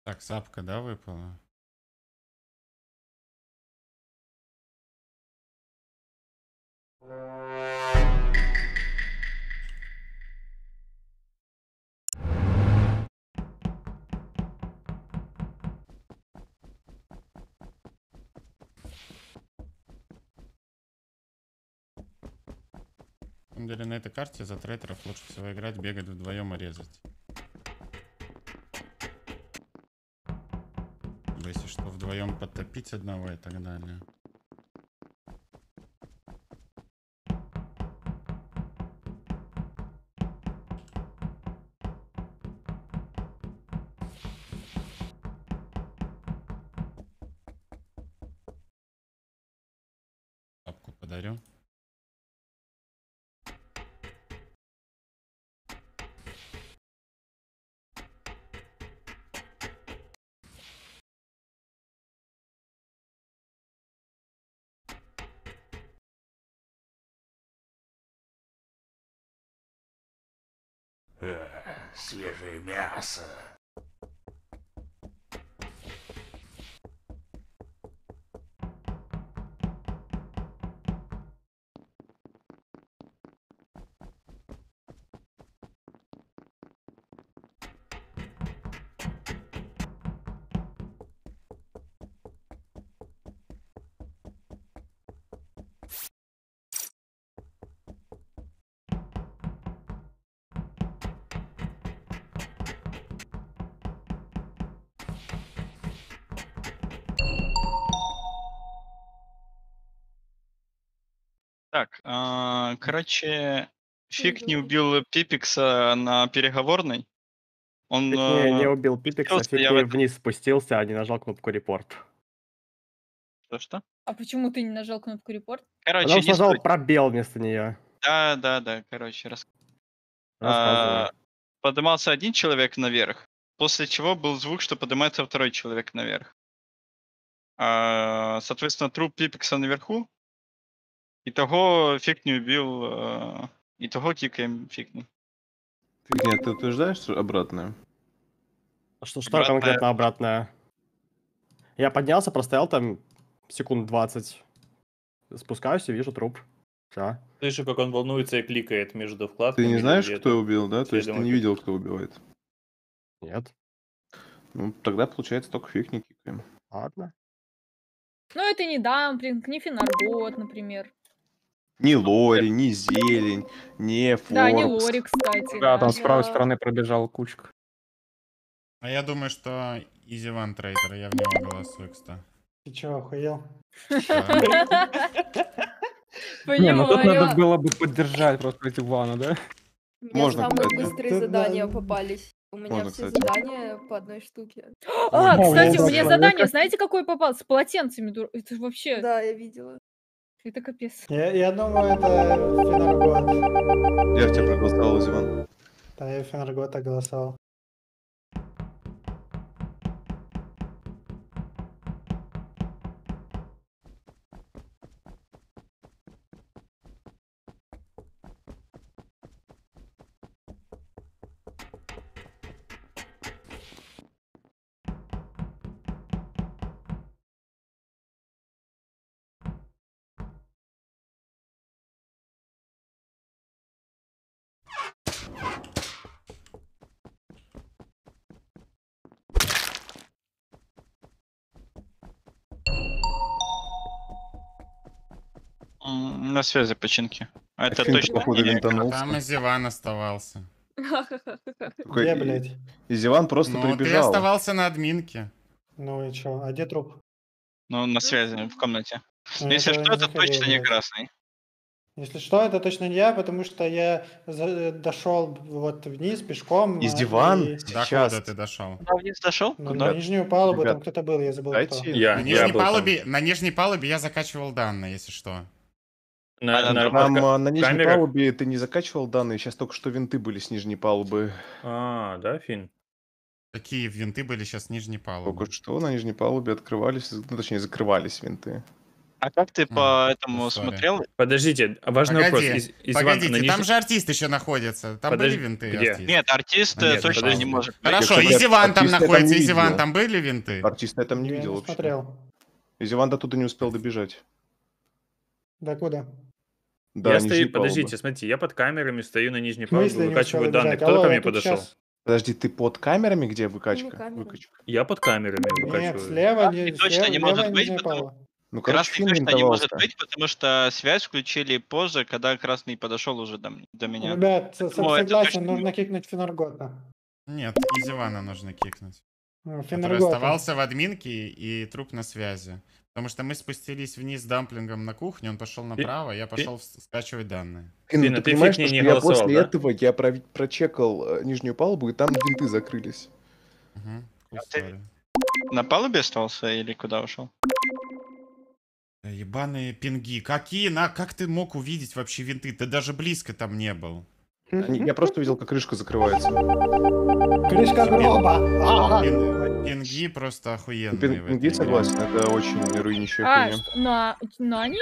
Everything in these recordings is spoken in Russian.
Так, сапка, да, выпала? На самом деле на этой карте за трейтеров лучше всего играть, бегать вдвоем и резать. Если что, вдвоем подтопить одного и так далее. Папку подарю. Свежее мясо. Так, короче, Фиг не убил Пипикса на переговорной. Он Фиг не убил Пипекса, спустился, Фиг я в не этом... вниз спустился, а не нажал кнопку репорт. Что? А почему ты не нажал кнопку репорт? Короче, Потому что не нажал суть. пробел вместо нее. Да, короче, Рассказывай. поднимался один человек наверх, после чего был звук, что поднимается второй человек наверх. Соответственно, труп Пипекса наверху. Итого Фиг не убил... Итого кикаем Фиг не. Фигня, ты утверждаешь что обратное? Что Обратное. конкретно обратное? Я поднялся, простоял там секунд 20. Спускаюсь и вижу труп. Все. Слышу, как он волнуется и кликает между вкладками. Ты не знаешь, или кто это убил, да? То есть ты следом не опять. видел, кто убивает? Нет. Ну, тогда, получается, только фиг не кикаем. Ладно. Ну, это не Дамплинг, не Финаргот, например. Ни Лори, ни Зелень, ни Форкс. Да, не Лори, кстати. Да, там с правой Да. стороны пробежала кучка. А я думаю, что Easy One трейтер, я в него голосую, кстати. Ты чё, охуел? Не, ну тут надо Понимаю. было бы поддержать просто эти Вана, да? У меня Можно, самые кстати. быстрые Да, задания да. попались. У меня Можно, все кстати. задания по одной штуке. А, Ой, кстати, у волос меня человека. задание, знаете, какое попалось? С полотенцами. Это вообще, Да, я видела. это капец. Я думаю, это Фенаргот. Я в тебя проголосовал, Зиван. Да, я Фенаргота голосовал. На связи починки. А это Финт, точно походу, не... винтанулся. Там Easy One оставался. Только Где, блядь? И Зиван просто Ну, ты прибежал. оставался на админке. Ну и чё, а где труп? Ну, на связи, в комнате. Ну, Если я что, не это заходил, точно не блядь. красный. Если что, это точно не я, потому что я дошел вот вниз пешком. Из Диван и- До сейчас. куда ты дошел? Куда вниз дошел? Ну, Ребят, на нижнюю палубу ребят, там кто-то был, я забыл Дайте кто. Я На был нижней, там. палубе, на нижней палубе я закачивал данные, если что. Там на нижней камерах? палубе ты не закачивал данные, сейчас только что винты были с нижней палубы. Да, Фин? Какие винты были сейчас с нижней палубы? Только что на нижней палубе открывались, ну, точнее, закрывались винты. А как ты по этому сори. смотрел? Подождите, важный вопрос. Изван, Погодите, на там ниж- же артист еще находится. Там Подожди, были винты? где? артист? Нет, артист Нет, точно подожди. не может быть. Хорошо, Якщо Изиван там артиста я там находится. не Изиван, видел. там были винты? Артиста я там не Я видел не вообще. смотрел. Изиван до туда не успел добежать. Да куда? Да, Я нижней стою, палубы. подождите, смотрите, я под камерами стою на нижней В палубе, смысле не выкачиваю успел данные. добежать? Кто-то Алло, ко мне я тут подошел? щас- Подожди, ты под камерами, где Не выкачка? камеры. Выкачка. Я под камерами Нет, выкачиваю. слева, Красный точно не может левая быть, нижняя потому- палуба. Ну, короче, Красный Финн точно не может винтовался. быть, потому что связь включили позже, когда Красный подошел уже до меня. Ребят, это согласен, точно нужно не- кикнуть Финаргота. Нет, Изивана нужно кикнуть. Который Финаргота. оставался в админке и труп на связи. Потому что мы спустились вниз с дамплингом на кухню, он пошел направо, я пошел скачивать данные. Финн, Финн, ты а ты понимаешь, фиг что не я голосовал, после да? этого я прочекал нижнюю палубу, и там винты закрылись. Угу. А ты- На палубе остался или куда ушел? Ебаные пинги. Как ты мог увидеть вообще винты? Ты даже близко там не был. Я просто видел, как крышка закрывается. Крышка гроба. А-а-а. Пинги просто охуенные. в Пинги, этой игре. согласен, это очень руинящая А, хуйня. что, на ней?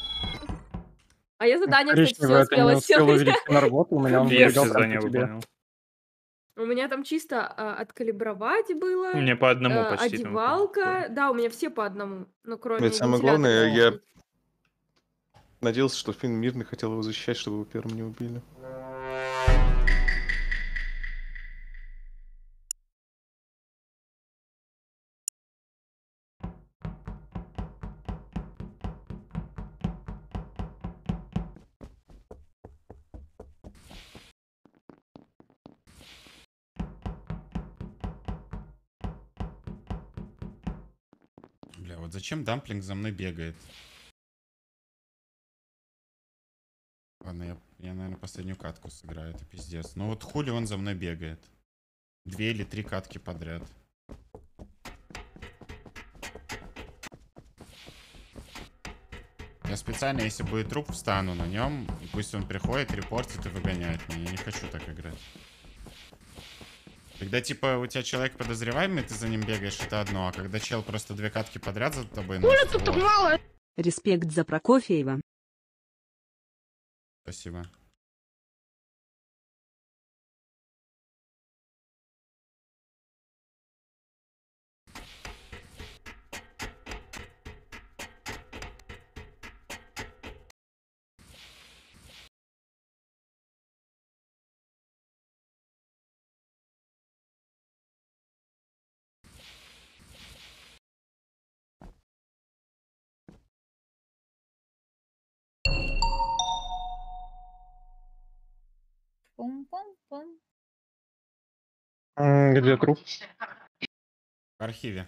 А я задание, кстати, все Коричневый это не успела успел сделать. увидеть Финаргот, у меня он Я убегал все прям задания по тебе. выполнил. У меня там чисто откалибровать было. Мне по одному почти там. Одевалка. Да, у меня все по одному. Ну, кроме Это самое вентилятора главное, я чуть-чуть. надеялся, что Финн мирный хотел его защищать, чтобы его первым не убили. Бля, вот зачем дамплинг за мной бегает? Ладно, я, наверное, последнюю катку сыграю, это пиздец. Ну вот хули он за мной бегает? 2 или 3 катки подряд. Я специально, если будет труп, встану на нем, и пусть он приходит, репортит и выгоняет меня. Я не хочу так играть. Когда, типа, у тебя человек подозреваемый, ты за ним бегаешь, это одно. А когда чел просто 2 катки подряд за тобой носит, вот. Респект за Прокофьева. Спасибо. Пум-пум-пум. Где труп? В архиве.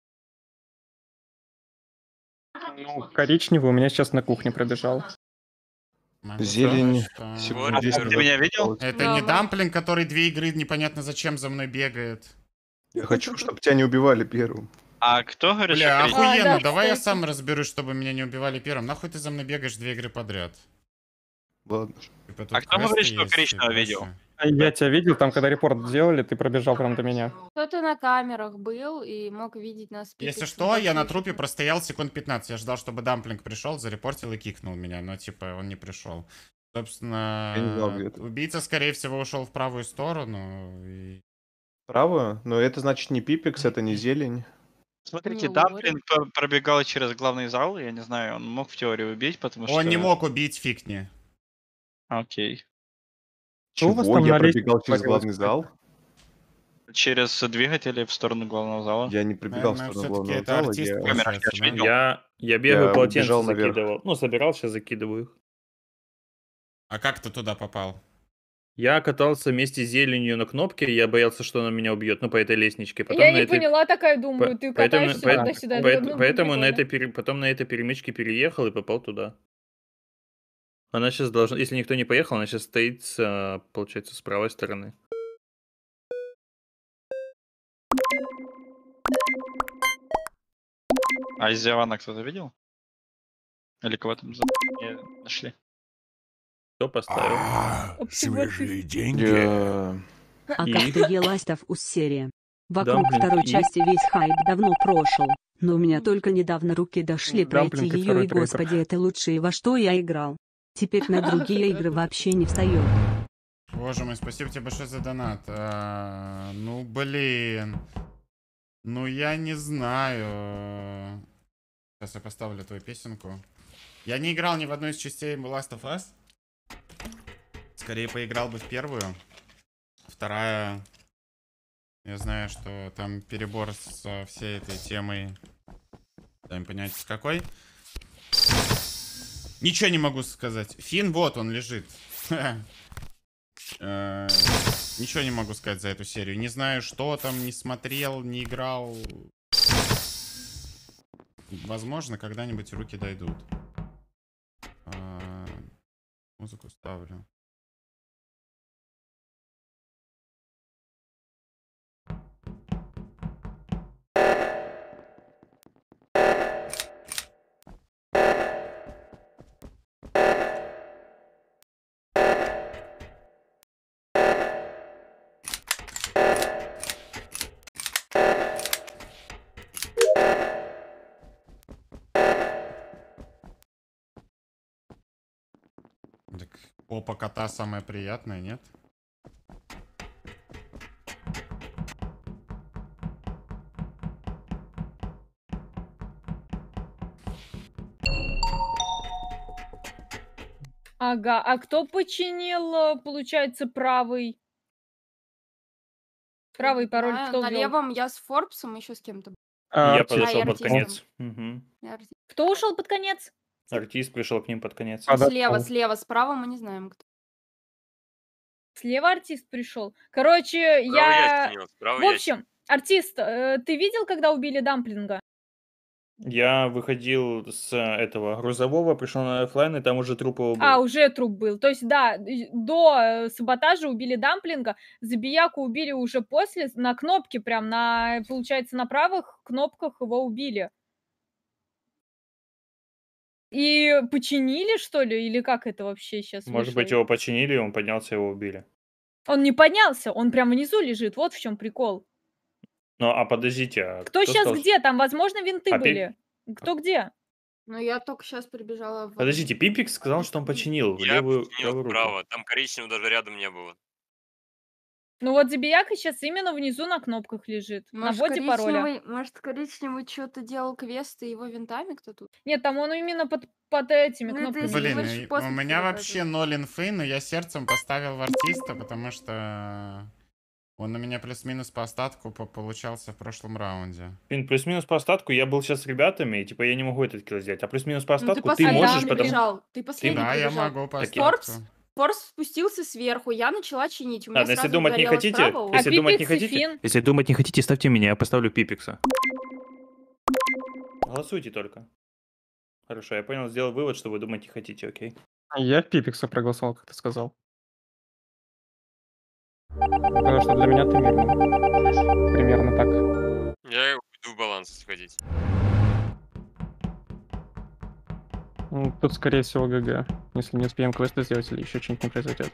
Ну, коричневый у меня сейчас на кухне пробежал. Могу Зелень. сказать, что Секунд 10 Ты назад меня видел? осталось. Это Да, не да. дамплинг, который 2 игры непонятно зачем за мной бегает. Я хочу, чтобы тебя не убивали первым. А кто говорит, Бля, что охуенно, да, давай я кстати. сам разберусь, чтобы меня не убивали первым. Нахуй ты за мной бегаешь 2 игры подряд? Ладно. Типа, тут А кто говорит, квесты что есть и коричневого прочее. видел? Я тебя видел, там, когда репорт сделали, ты пробежал прям до меня. Кто-то на камерах был и мог видеть нас. Если что, я на трупе простоял секунд 15. Я ждал, чтобы дамплинг пришел, зарепортил и кикнул меня, но типа он не пришел. Собственно, Я не знал, где ты. убийца, скорее всего, ушел в правую сторону. И... Правую? Но это значит не пипекс, это не зелень. Смотрите, Не Дамплинг пробегал через главный зал, я не знаю, он мог в теории убить, потому что... Он не мог убить фикни. Окей. Что у вас Чего? там Я на лестнице пробегал через творилось, главный кстати? зал? Через двигатели в сторону главного зала. Я не пробегал в Наверное, сторону всё-таки главного это зала. артист Я... Камерах я ж видел. Я бегаю, Я полотенце убежал наверх. закидывал. Ну, собирал, сейчас закидываю их. А как ты туда попал? Я катался вместе с зеленью на кнопке, я боялся, что она меня убьет, ну, по этой лестничке. Потом Я на не этой... поняла, такая думаю, ты Поэтому, катаешься туда-сюда. поэтому на этой, потом на этой перемычке переехал и попал туда. Она сейчас должна, если никто не поехал, она сейчас стоит, получается, с правой стороны. А из Зиавана кто-то видел? Или кого там не нашли? Кто поставил? Свежие деньги. Я- А И? как ты еластов у серии? Вокруг блин, второй и? части весь хайп давно прошел. Но у меня только недавно руки дошли пройти Дамплинг и ее, второй и трейдер. господи, это лучшее, во что я играл. Теперь на другие игры вообще не встаю. Боже мой, спасибо тебе большое за донат. Ну, блин. Ну, я не знаю. Сейчас я поставлю твою песенку. Я не играл ни в одной из частей Last of Us. Скорее поиграл бы в первую. Вторая... Я знаю, что там перебор со всей этой темой. Сами понимаете, с какой. Ничего не могу сказать. Финн, вот он лежит. Ничего не могу сказать за эту серию. Не знаю, что там, не смотрел, не играл. Возможно, когда-нибудь руки дойдут. Музыку ставлю. Так, попа кота самая приятная, нет? Ага, а кто починил, получается, правый? Правый пароль кто На ввёл? левом я с Форбсом, еще с кем-то. Я Артист. подошел и под артистом. конец. Мгм. Кто ушел под конец? Артист пришел к ним под конец. Слева, справа мы не знаем, кто. Слева артист пришел. Короче, я... В общем, артист, ты видел, когда убили Дамплинга? Я выходил с этого грузового, пришел на оффлайн, и там уже труп его был. А, уже труп был. То есть, да, до саботажа убили Дамплинга, Забияку убили уже после, на кнопке прям, получается, на правых кнопках его убили. И починили, что ли? Или как это вообще сейчас Может быть, его починили, он поднялся, его убили. Он не поднялся, он прям внизу лежит, вот в чем прикол. Ну, а подождите, а Кто сейчас сказал, где? Там, возможно, винты А были. Кто где? Ну, я только сейчас прибежала в... Подождите, Пипик сказал, что он починил левую правую руку. Там коричневого даже рядом не было. Ну вот Забияка сейчас именно внизу на кнопках лежит, на вводе пароля. Может, коричневый что-то делал квесты его винтами кто-то? Нет, там он именно под этими Ну, это кнопками. если Блин, больше у после меня всего вообще 0 инфы, но я сердцем поставил в артиста, потому что он у меня плюс-минус по остатку получался в прошлом раунде. Блин, плюс-минус по остатку, я был сейчас с ребятами, и типа я не могу этот килл сделать. А плюс-минус по Ну, ты остатку ты последний можешь, потому... прибежал. Ты последний Да, я прибежал. могу по Так, остатку. Форбс спустился сверху, я начала чинить. У меня Ладно, если сразу думать не горело хотите, справа, если А думать не Пипикс и хотите, Финн? если думать не хотите, ставьте меня, я поставлю Пипикса. Голосуйте только. Хорошо, я понял, сделал вывод, что вы думать не хотите, окей. Я в Пипикса проголосовал, как ты сказал. Потому что для меня ты мирный. Примерно так. Я уйду в баланс сходить. Ну, тут, скорее всего, ГГ. Если не успеем квесты сделать или еще что-нибудь не произойдет.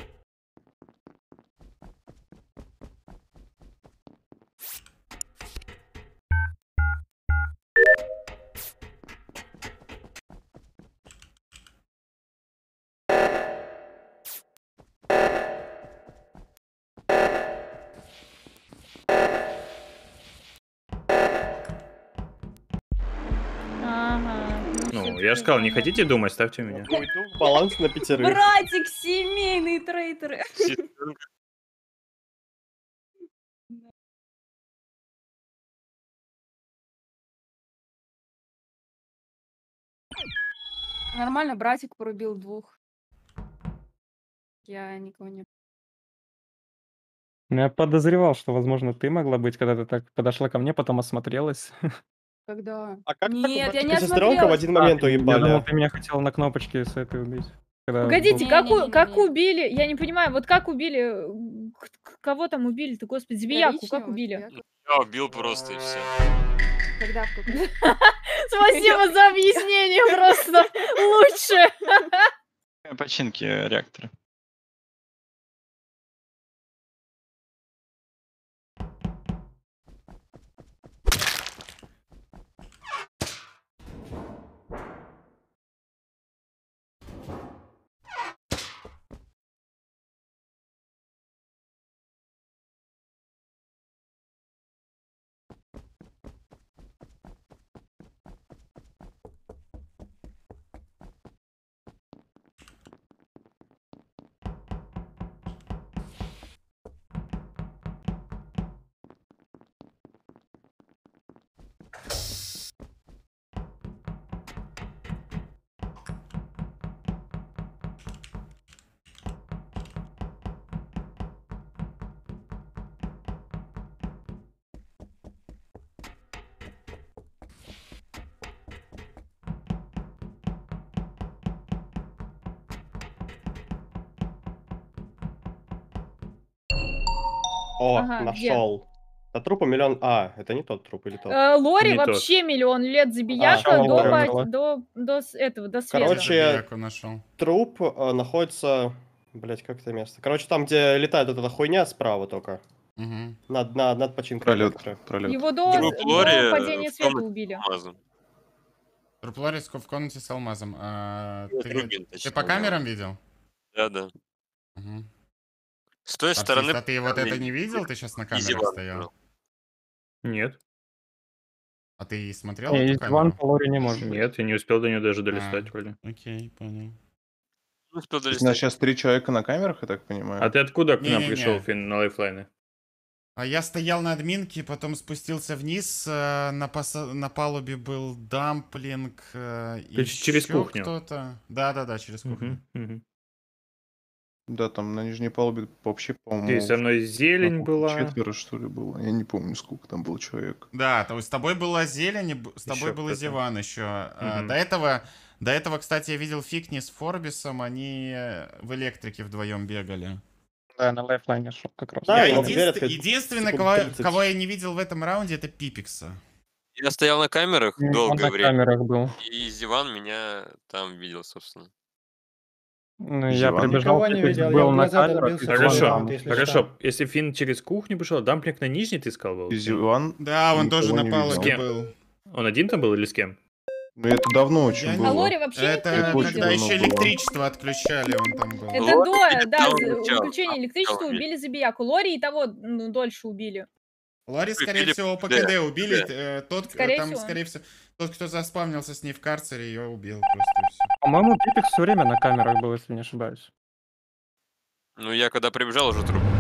Ага. Ну, я же сказал, не хотите думать, ставьте меня. Уйду в баланс на пятерых. Братик, семейный трейдер. Нормально, братик порубил 2. Я никого не... Ну, я подозревал, что, возможно, ты могла быть, когда ты так подошла ко мне, потом осмотрелась. Когда? А как Нет, я не так сестренка в осмотрелась. один момент Я думал, уебали? ты меня хотела на кнопочке с этой убить. Когда Погодите, был- как убили? Я не понимаю, вот как убили? Кого там убили-то, господи? Забияку как Коричневого, убили? Забияку. Я убил просто и все. Когда? В какой? Спасибо за объяснение, просто лучше. Починки реактора. О, Ага, где? нашел. По трупу миллион... А, это не тот труп или тот? Лори Не тот. вообще миллион лет забияка Чё до, Лори умерла? до этого, до света. Короче, Забияку нашел. труп находится... Блять, как это место? Короче, там, где летает вот эта хуйня справа только. Угу. Над починкой. Пролет, электро. пролет. Его до Труп Лори падения в света комнате убили. с алмазом. Труп Лори в комнате с алмазом. Ну, Ты, Рубин, ты точнее, по да. камерам видел? Да. Угу. С той стороны... А ты вот это не видел? Ты сейчас на камерах Зеван стоял? был. Нет. А ты смотрел Не, эту есть Иван камеру? по Лори не может быть. Нет, я не успел до нее даже долистать вроде. Окей, понял. Ну, кто То есть у нас сейчас 3 человека на камерах, я так понимаю? А ты откуда к нам Не-не-не. пришел, Фин, на лайфлайны? А я стоял на админке, потом спустился вниз, на палубе был дамплинг, Ты через ещё кухню? кто-то. Да, через кухню. Да, там на нижней палубе вообще, Ты по-моему, со мной зелень была. 4 что ли было. Я не помню, сколько там было человек. Да, то есть с тобой была зелень, с тобой Ещё был кто-то. Зеван еще. Мгм. До этого, кстати, я видел Фикни с Форбисом, они в электрике вдвоем бегали. Да, на лайфлайне шел как раз. Да, Я его проверят хоть единственный, секунд кого, 30. кого я не видел в этом раунде, это Пипикса. Я стоял на камерах Он долгое на время, камерах был. и Зеван меня там видел, собственно. Ну, я Зеван? прибежал, Никого не Пипекс видел, я был в на глаза камерах, долбился и в Зеван Хорошо, раунд, там. если хорошо. что. Если Фин через кухню пришел, дамплинг на нижней ты сказал был? И Зиван... Да, он никого тоже на не палубе видел. был. Он один там был или с кем? Ну это давно очень Я не- А было. Лори вообще никто Это не очень когда видел. давно еще было. электричество отключали, он там был. Это Лори до, или да, там начало? выключения электричества Начало убили забияку. Лори и того дольше убили. Лори, скорее Убили всего, ПКД, ПКД убили. Скорее всего. Скорее всего, тот, кто заспавнился с ней в карцере, ее убил просто и все. По-моему, Пипекс все время на камерах был, если не ошибаюсь. Ну, я когда прибежал, уже труп.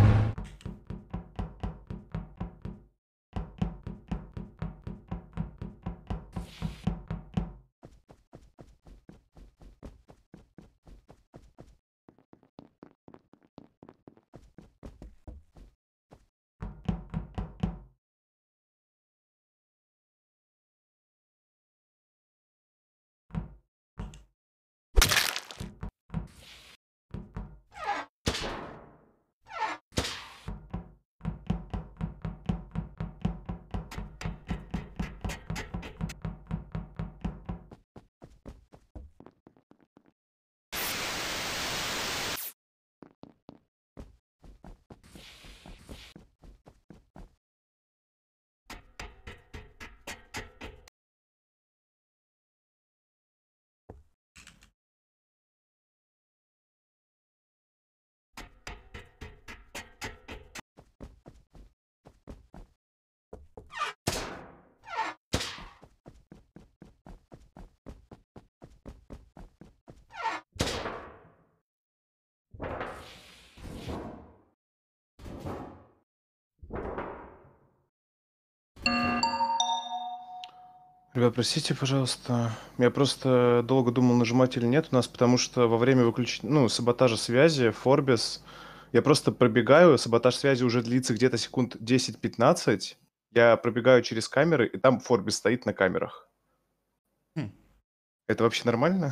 Ребят, простите, пожалуйста. Я просто долго думал, нажимать или нет у нас, потому что во время саботажа связи, Форбис, я просто пробегаю, саботаж связи уже длится где-то секунд 10-15, я пробегаю через камеры, и там Форбис стоит на камерах. Хм. Это вообще нормально?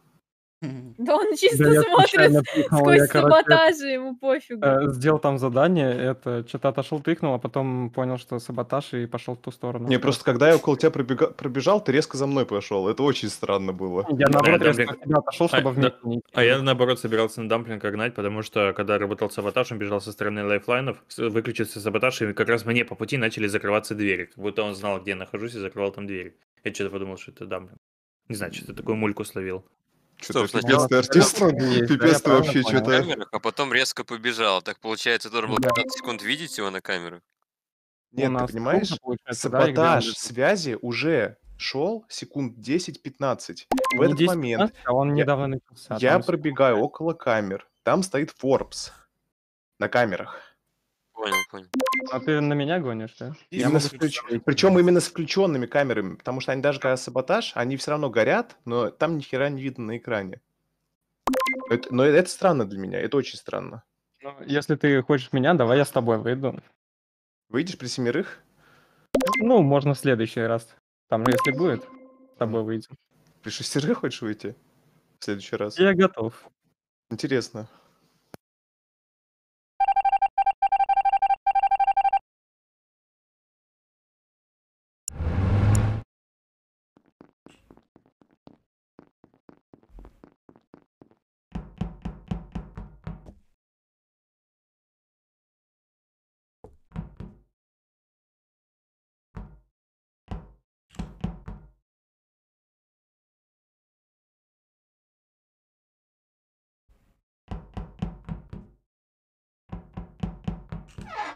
Да он чисто Да я смотрит случайно тыкнул, сквозь я, короче, саботажи, ему пофигу. сделал там задание, это что-то отошел, тыкнул, а потом понял, что саботаж, и пошел в ту сторону. Не, просто когда я около тебя пробежал, ты резко за мной пошел. Это очень странно было. Я наоборот Да, резко дамплинг. от тебя отошел, чтобы вместе не идти. А я, наоборот, собирался на дамплинга гнать, потому что, когда работал саботаж, он бежал со стороны лайфлайнов, выключился саботаж, и как раз мне по пути начали закрываться двери. Как будто он знал, где я нахожусь, и закрывал там двери. Я что-то подумал, что это дамплинг. Не знаю, что-то такую мульку словил. Что-то Стоп, сначала пипец ты артист. есть, да, Пипец я ты правильно вообще понял. на что-то... камерах, а потом резко побежал. Так получается, должен был Да. 15 секунд видеть его на камерах. Нет, нас ты понимаешь, круто получается, да, и где он саботаж лежит? связи уже шел секунд 10-15. В Не этот 10-15, момент а он я- недавно начался. я там пробегаю около камер. Там стоит Форбс на камерах. Понял. А ты на меня гонишь, да? Я Именно могу Причем именно с включенными камерами, потому что они даже когда саботаж, они все равно горят, но там ни хера не видно на экране. Но это странно для меня, это очень странно. Ну, если ты хочешь меня, давай я с тобой выйду. Выйдешь при 7? Ну, можно в следующий раз. Там, если будет, с тобой выйдем. При 6 хочешь выйти в следующий раз? Я готов. Интересно.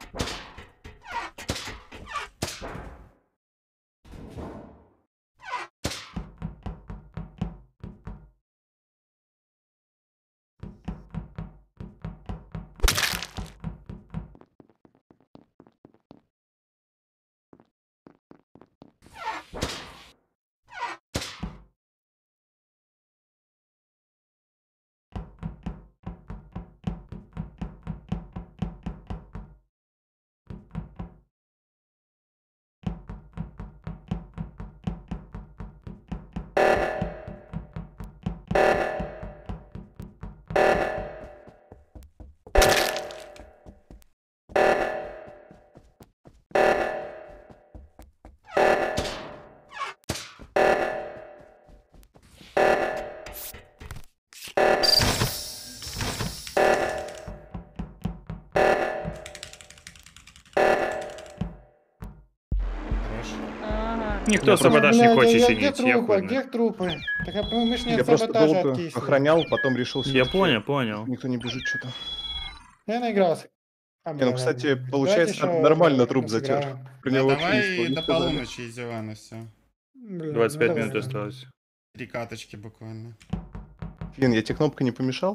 Ага. Никто саботаж не Блядь, хочет где чинить, я трупы? хуй Где знает. трупы? Так мы ж не Я от просто саботажа долго откисли. охранял, потом решил Я всё-таки понял. никто не бежит что-то. Я наигрался. А, Не, ну, бля, кстати, ладно. получается, Давайте ещё нормально труп затер. сыграем. Про Да него вообще давай ничего не до сказали. полуночи из Ивана все. Блин, 25 ну минут давай. осталось. 3 каточки буквально. Фин, я тебе кнопка не помешал?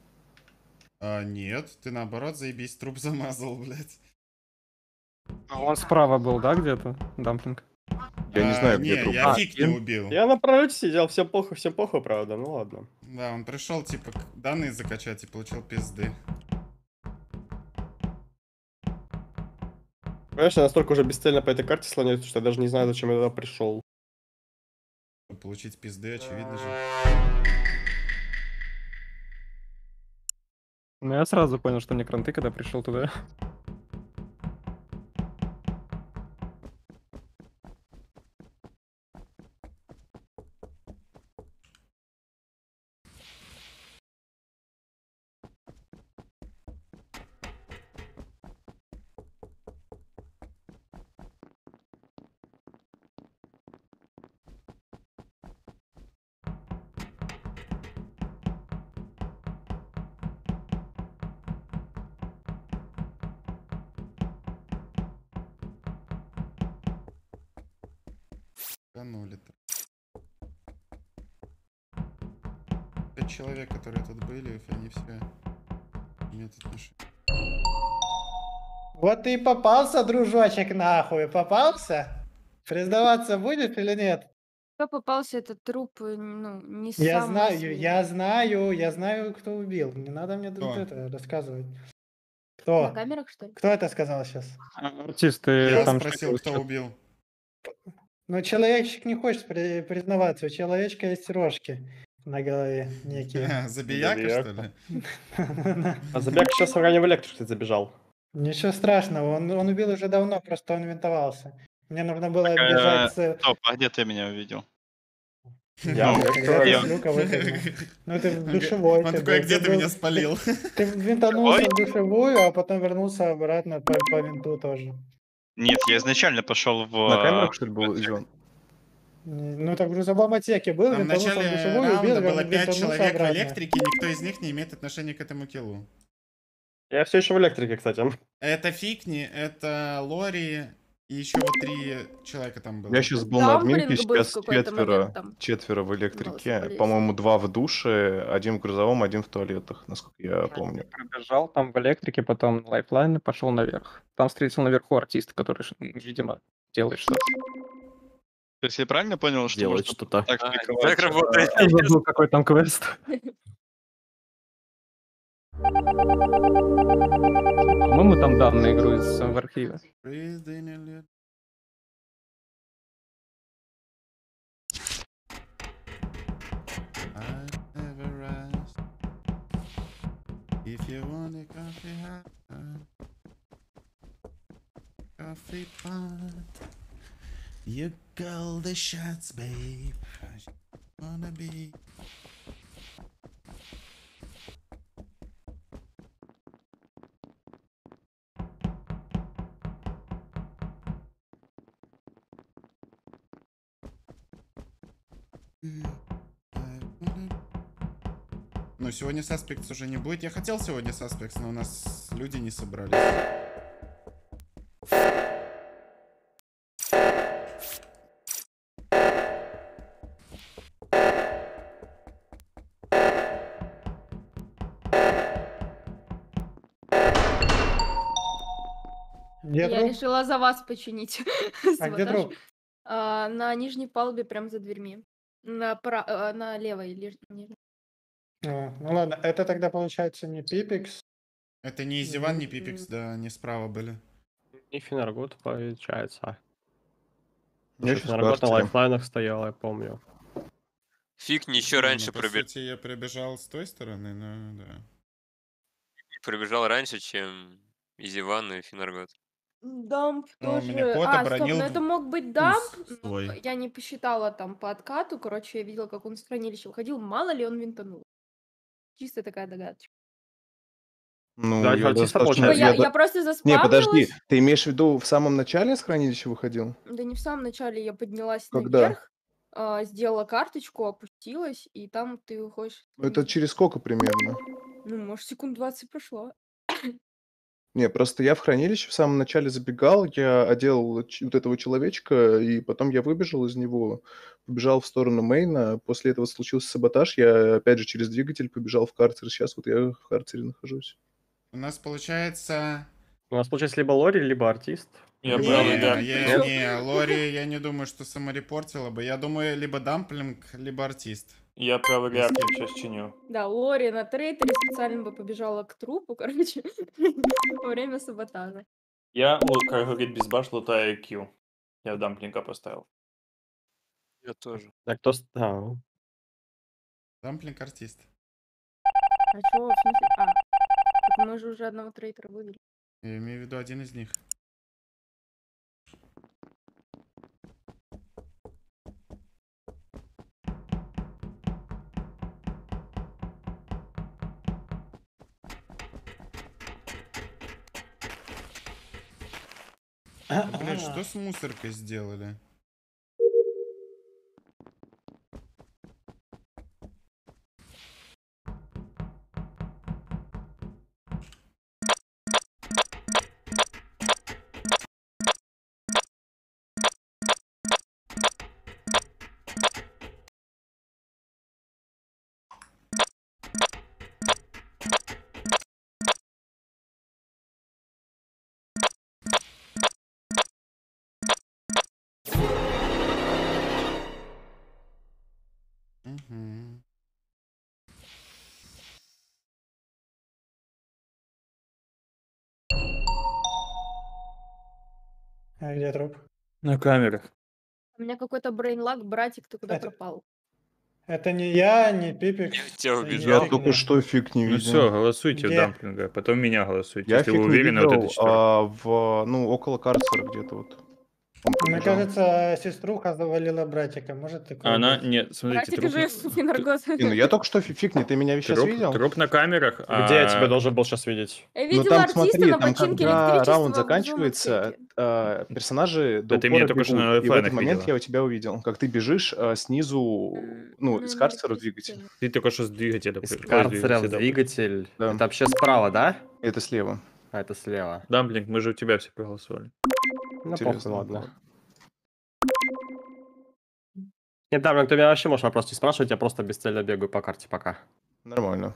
Нет, ты наоборот заебись труп замазал, блядь. Он справа был, да, где-то? Дамплинг. Я не знаю, где не, труп. я фиг не убил. Я на пролете сидел, всем похуй, правда, ну ладно. Да, он пришел, типа, данные закачать и получил пизды. Понимаешь, я настолько уже бесцельно по этой карте слоняюсь, что я даже не знаю, зачем я туда пришел. Получить пизды, очевидно же. Ну, я сразу понял, что мне кранты, когда пришел туда. Канули-то. 5 человек, которые тут были, они все имеют отношение. Вот ты и попался, дружочек, нахуй. Попался? Признаваться будешь или нет? Кто попался, этот труп, ну, не Я самый знаю, свежий. я знаю, кто убил. Не надо мне тут Кто? это рассказывать. На Кто? камерах, что ли? Кто это сказал сейчас? Артист, ты Я там спросил, что кто убил. Ну, человечек не хочет признаваться. У человечка есть рожки на голове некие. Забияка, что ли? А Забяк сейчас в ранее в электрику забежал. Ничего страшного, он убил уже давно, просто он винтовался. Мне нужно было бежать с... Стоп, а где ты меня увидел? Я в Когда ты я- с люка выпрыгнул. Ну ты в душевой. Он ты такой, а был, где ты был- меня спалил? Ты винтанулся в душевую, а потом вернулся обратно по винту тоже. Нет, я изначально пошел в... На камерах, что ли, был Изюан? Ну так в грузовом отсеке был, Там в винтанулся в начале душевую, убил, раунда было 5 винтанулся человек в обратно. электрике, никто из них не имеет отношения к этому киллу. Я все еще в электрике, кстати. Это Фикни, это Лори и еще вот 3 человека там было. Я сейчас был на админке, Дамблинг был в сейчас какой-то момент там. четверо в электрике. полезно. По-моему, 2 в душе, 1 в грузовом, 1 в туалетах, насколько я помню. пробежал там в электрике, потом на лайфлайн и пошел наверх. Там встретил наверху артиста, который, видимо, делает что-то. То есть я правильно понял, что Делает можно что-то. так Так прикрывать? работает. Я забыл, какой там квест. По-моему, там данные грузятся в архиве. If you want a coffee hot, coffee pot, you call the shots, babe. I just wanna be. Ну, сегодня Suspects уже не будет. Я хотел сегодня Suspects, но у нас люди не собрались. Где Я труп? решила за вас починить А где саботаж. труп? На нижней палубе, прям за дверьми. На левой нижней. Ну ладно, это тогда получается не Пипикс. Это не Изиван, не Пипикс, да, они справа были. И Финаргот получается. Я Еще щас в Финаргот на карцере. лайфлайнах стоял, я помню. Фиг не еще Не, раньше ну, по сути, я прибежал с той стороны, но да. пробежал раньше, чем Изиван и Финаргот. Дамп Ну, меня тоже. кот Стоп, оборонил но это мог быть дамп. но свой. Я не посчитала там по откату. Короче, я видела, как он из хранилища выходил. Мало ли он винтанул. Чисто такая догадочка. Ну, Да, я артиста достаточно... получается. Я просто Не, подожди, заспавнилась. ты имеешь в виду в самом начале с хранилища выходил? Да не в самом начале я поднялась Когда? наверх, сделала карточку, опустилась, и там ты выходишь. Это через сколько примерно? Ну, может, секунд 20 прошло. Не, просто я в хранилище в самом начале забегал, я одел вот этого человечка, и потом я выбежал из него, побежал в сторону мейна. После этого случился саботаж, я опять же через двигатель побежал в карцер. Сейчас вот я в карцере нахожусь. У нас получается... У нас получается либо Лори, либо артист. Я Не, правый, да. не, Лори, я не думаю, что саморепортила бы. Я думаю, либо Дамплинг, либо артист. Я правый реактор сейчас чиню. Да, Лори на трейтере специально бы побежала к трупу, короче, во время саботажа. Я, как говорит Безбаш, лутаю Q. Я дамплинга поставил. Я тоже. А кто... А, Дамплинг артист. А чё, в смысле? Так мы же уже одного трейтера вывели. Я имею в виду один из них. Блять, что с мусоркой сделали? Угу. А где труп? На камерах. У меня какой-то брейнлаг, братик, ты куда Это- пропал? Это не я, не Пипикс. Я тебя и не убежал. Я фиг только не- что фиг не Ну видел. все, голосуйте в Где? дамплинга, потом меня голосуйте. Я Если фиг вы не уверены, вот видел, это четвертый. ну, около карцера где-то вот. Он Мне побежал. кажется, сеструха завалила братика. Может такое Она, быть? нет, смотрите, Братик труп, жив, Финаргот. Не, ну я только что фиг не, ты меня сейчас видел? труп на камерах. Где я тебя должен был сейчас видеть? Я Ну видела там артиста смотри, на там починке когда электричества раунд в зону заканчивается, отсеки. персонажи до Да ты меня упора только что бегут, на и в этот лайфлайнах момент видела. я у тебя увидел, как ты бежишь снизу, ну, из на карцера в электричестве. двигатель. Ты только что с двигателя. Из пришел, карцера в двигателя. двигатель. Да. Это вообще справа, да? Это слева. А это слева. Дамплинг, мы же у тебя все проголосовали. Ну, Интересно. похуй, ладно. Нет, да, ты меня вообще можешь вопрос не спрашивать, я просто бесцельно бегаю по карте пока. Нормально.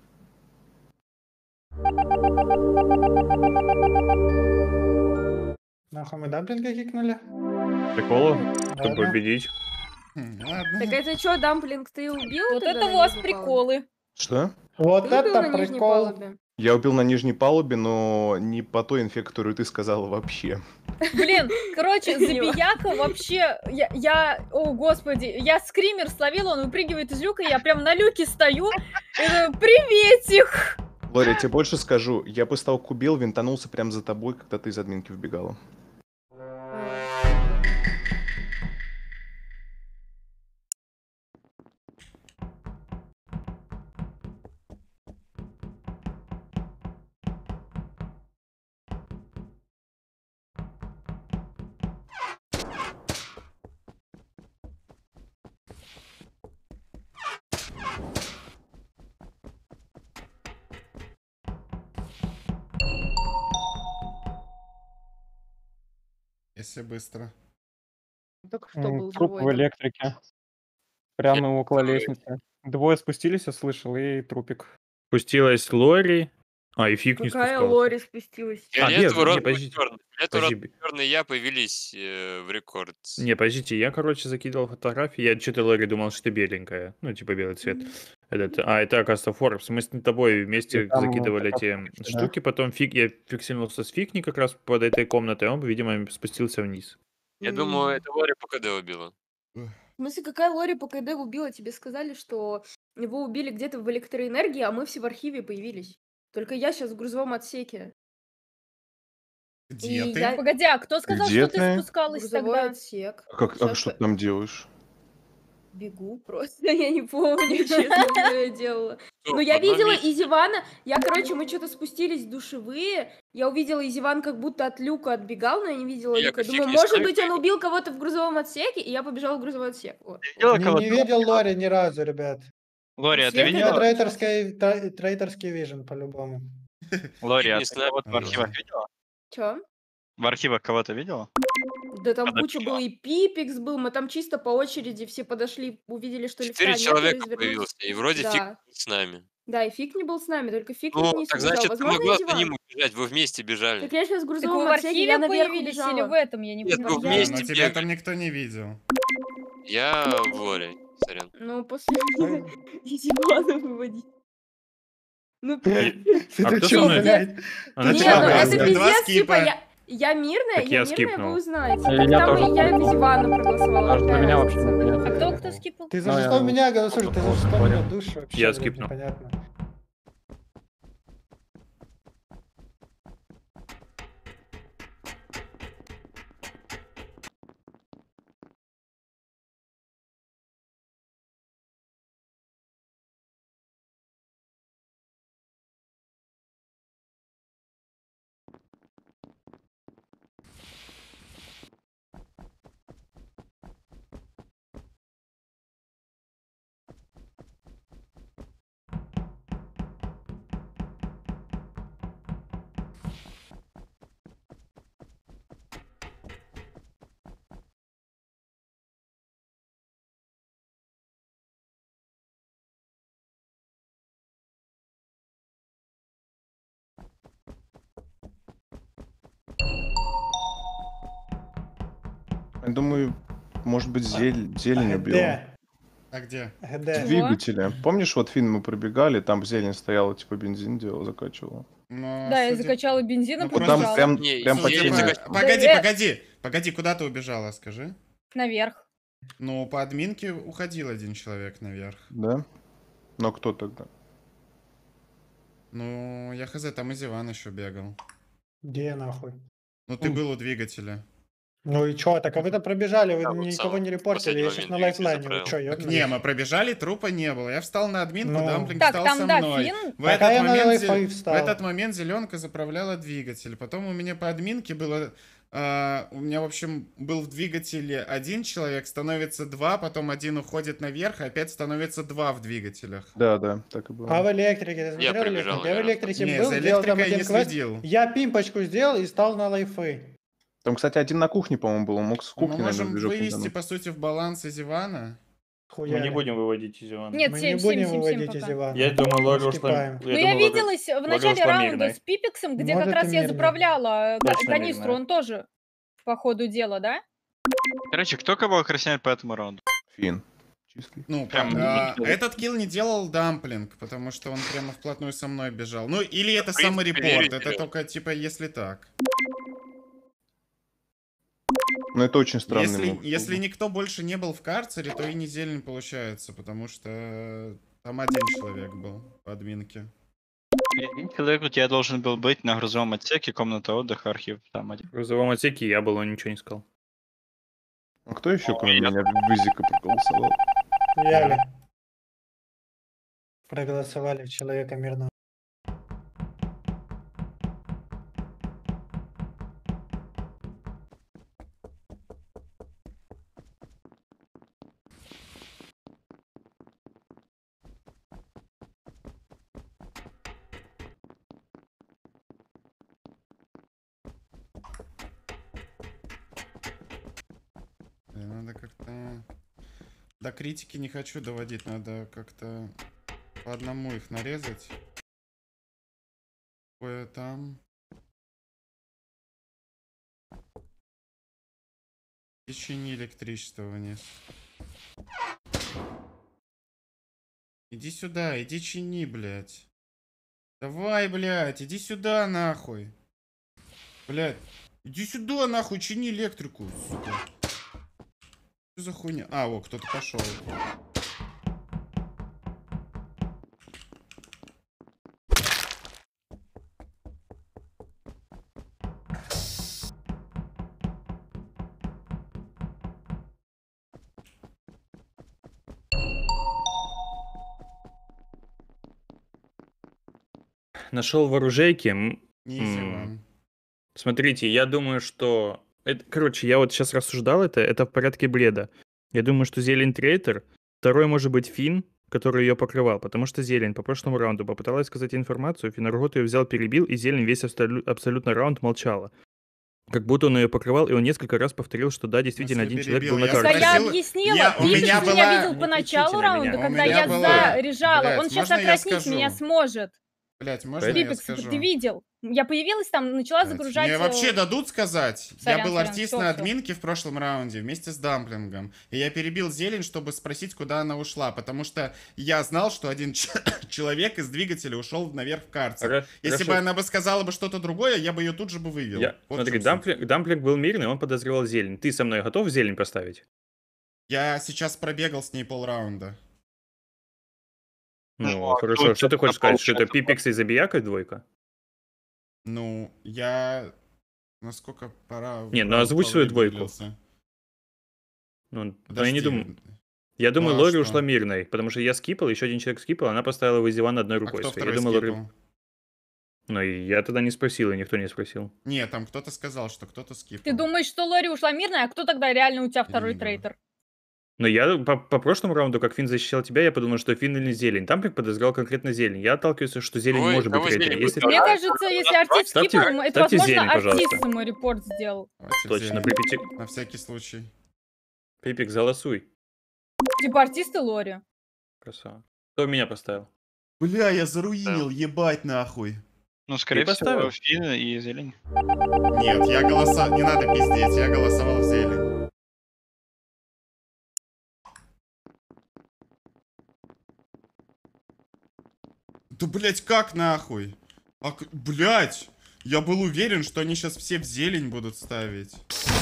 Нахуй мы дамплинга кикнули? Приколу? Чтобы Ладно. победить. Ладно. Так это что, дамплинг ты убил? Вот тогда это на у вас нижней палубе? приколы. Что? Вот Ты убил это на нижней прикол. палубе? Я убил на нижней палубе, но не по той инфе, которую ты сказала вообще. Блин, короче, Забияка вообще... О, господи, я скример словила, он выпрыгивает из люка, я прям на люке стою. Приветик! Лори, я тебе больше скажу. Я после того, как убил, винтанулся прямо за тобой, когда ты из админки вбегала. Если быстро. Только что был Труп живой. в электрике. Прямо около второй. лестницы. Двое спустились, я слышал, и трупик. Спустилась Лори, А, и фиг не Какая спускался. Лори спустилась? Фиолетовый, не, розовый, подождите. черный. Фиолетовый, Подожди. розовый, черный и я появились в рекорд. Не, подождите, я, короче, закидывал фотографии, я что-то Лори думал, что ты беленькая, ну, типа белый цвет. Это, оказывается, Форбс. Мы с тобой вместе там закидывали такая эти да. штуки, потом я фиксировался с Фигни как раз под этой комнатой, он, видимо, спустился вниз. Я думаю, это Лори по КД убила. В смысле, какая Лори по КД убила? Тебе сказали, что его убили где-то в электроэнергии, а мы все в архиве появились. Только я сейчас в грузовом отсеке. Где И ты? я- Погоди, а кто сказал, Где что ты ты? спускалась Грузовой тогда? отсек. А Щас что ты там делаешь? бегу просто, я не помню, честно, что я делала. Что, Но я в одном видела месте? Изивана, мы что-то спустились в душевые, я увидела Изиван как будто от люка отбегал, но я не видела Я люка. как Думаю, фиг не может знаю, быть, он убил кого-то в грузовом отсеке, и я побежала в грузовой отсек. Вот. Видела Не кого-то? видел Лори ни разу, ребят. Лори, а ты Света У меня видела? видела? трейторский вижен, по-любому. Лори, а Не ты знаю, кого-то в архивах Лори. видела? Чё? В архивах кого-то видела? Да там Подожди, куча было, и Пипикс был, мы там чисто по очереди все подошли, увидели, что лифта 4 нет, и человека развернулись. появился, и вроде фиг Да. с нами. Да, и Фиг не был с нами, только Фиг Ну, не так убежал. значит, ты Возможно, могла за Изиван. ним убежать, вы вместе Так бежали. я сейчас в Так вы грузовом в отсеке, я архиве наверх появились или убежала. в этом? Я не Нет, поняла. вы Да, вместе но тебя бегали. там никто не видел. Я в Лори, сорян. Ну, после меня Изивана выводить. Ну, А кто со чё, мной? блядь? Она Не, чё, ну два это скипа? пиздец, Два типа, скипа. я мирная, Так я вы скипнул. узнаете. Я Так там тоже и я скипнул. в Изивана проголосовала. Даже за какая меня вообще разница? не А понятно. кто скипал? Ты за Ну, что я меня голосуешь? Ты за что понял. меня душ вообще? Я блядь, скипнул. Непонятно. Я думаю, может быть, зелень убила. Где? А где? В Где? двигателе. Помнишь, вот Фин мы пробегали, там зелень стояла, типа бензин делала, закачивала. Но, Да, я судя- закачала бензин и Ну, Вот Побежала. там побежала. прям, Не, прям судя судя по- почти... по- Погоди, Да, погоди. Погоди, куда ты убежала, скажи? Наверх. Ну, по админке уходил один человек наверх. Да? Но кто тогда? Ну, я хз, там из Ивана еще бегал. Где нахуй? Ну, ты был у двигателя. Ну и чё, так а вы-то пробежали, вы Да, вот никого сам не в репортили, последний я сейчас на момент двигатель лайфлайне, вы заправил. чё, Так ёбнулись? не, мы пробежали, трупа не было. Я встал на админку, Ну. Дамплинг Так, встал там, со да, мной. Фин. В Так, а я этот, на момент, Wi-Fi в встал. этот момент зеленка заправляла двигатель. Потом у меня по админке было... у меня, в общем, был в двигателе один человек, становится два, потом один уходит наверх, и опять становится два в двигателях. Да, да, так и было. А в электрике, ты Я смотрел пробежал, электрик? Я в наверное, электрике Не, был, за делал там электрикой я один не квест. следил. Я пимпочку сделал и стал на лайфы. Там, кстати, один на кухне, по-моему, был. Он мог с Ну, мы кухни, наверное, можем движок вывести, кинуть. по сути, в баланс из Ивана. Мы не Хуяли. будем выводить из Ивана. Нет, Мы 7, не 7, будем 7, 7 выводить из пока. Ивана. Я думаю, Лори ушла... Скипаем. Ну, я виделась в начале ушла раунда мирной. с Пипексом, где Может, как раз и я мирной. заправляла Точно канистру, мирной. он тоже по ходу дела, да? Короче, кто кого охраняет по этому раунду? Фин. Чистый. Ну, Прям этот килл не делал Дамплинг, потому что он прямо вплотную со мной бежал. Ну, или это В принципе, саморепорт, верю это тебе. только, типа, если так. Ну, это очень странный мув. Если никто больше не был в карцере, то и не зелень получается, потому что там один человек был по админке. Один человек у тебя должен был быть на грузовом отсеке, комната отдыха, архив, там один. В грузовом отсеке я был, он ничего не сказал. А кто еще, кроме меня, в Визика проголосовал? Хуяли. Проголосовали в человека мирного. Надо как-то... До критики не хочу доводить, надо как-то по одному их нарезать. Такое там. И чини электричество вниз. Иди сюда, иди чини, блядь. Давай, блядь, иди сюда, нахуй. Блядь, иди сюда, нахуй, чини электрику, сука. Что за хуйня? А, о, кто-то пошел. Нашел в оружейке. Низи вам. Смотрите, я думаю, что... Короче, я вот сейчас рассуждал это в порядке бреда. Я думаю, что зелень трейтер. Второй может быть Финн, который ее покрывал, потому что зелень по прошлому раунду попыталась сказать информацию, Финаргот ее взял, перебил, и зелень весь абсолютно раунд молчала. Как будто он ее покрывал, и он несколько раз повторил, что да, действительно, один человек был на Да карте. я объяснила, у Пипекс меня меня была- видел Не по началу кричите на раунда, меня. когда У меня я была- заряжала. Блядь, Он сейчас можно я отраснить скажу? меня сможет. Блять, можно я Пипекс, скажу? ты видел? Я появилась там, начала Блядь, загружать... Мне вообще дадут сказать? Сорян, Я был сорян, артист всё, на всё. админке в прошлом раунде вместе с Дамплингом. И я перебил зелень, чтобы спросить, куда она ушла. Потому что я знал, что один человек из двигателя ушел наверх в карте. Если бы она бы сказала бы что-то другое, я бы ее тут же бы вывел. Вот в Смотри, чем суть. Дамплинг был мирный, он подозревал зелень. Ты со мной готов зелень поставить? Я сейчас пробегал с ней полраунда. Ну, хорошо. Что ты хочешь сказать, что это Пипекс и Забияка двойка? Ну, я... Насколько пора... Не, ну озвучь свою двойку. Ну, я не думаю. Я думаю, Ну, а Лори что? ушла мирной, потому что я скипал, еще один человек скипал, она поставила вызыван одной А рукой. кто своей. Я второй думаю, Лори... скипал? Ну, и я тогда не спросил, и никто не спросил. Не, там кто-то сказал, что кто-то скипал. Ты думаешь, что Лори ушла мирная, а кто тогда реально у тебя второй не трейтер? Но я по прошлому раунду, как Финн защищал тебя, я подумал, что Финн или зелень. Там подозревал конкретно зелень. Я отталкиваюсь, что зелень Ой, может быть кого трейтером. зелень Если... будет? Мне кажется, если артист Ставьте- скипал, это, ставьте возможно, зелень, пожалуйста. артист ему репорт сделал. Давайте Точно, зелень. при пяти... На всякий случай. Пипик, голосуй. Типа артист и Лори. Красава. Кто меня поставил? Бля, я заруинил, ебать нахуй. Ну, скорее Ты поставил? всего, Финн и зелень. Нет, я голосовал... Не надо пиздеть, я голосовал в зелень. Да, блять, как нахуй? Блять! Я был уверен, что они сейчас все в зелень будут ставить.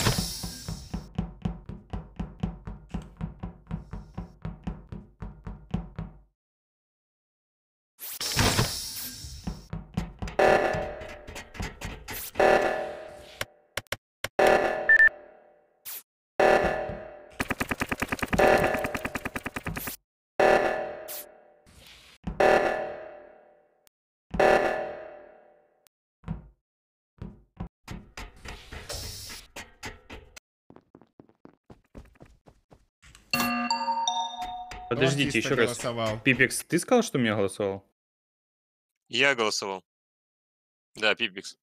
Подождите, артиста еще раз. голосовал. Пипекс, ты сказал, что меня голосовал? Я голосовал. Да, Пипекс.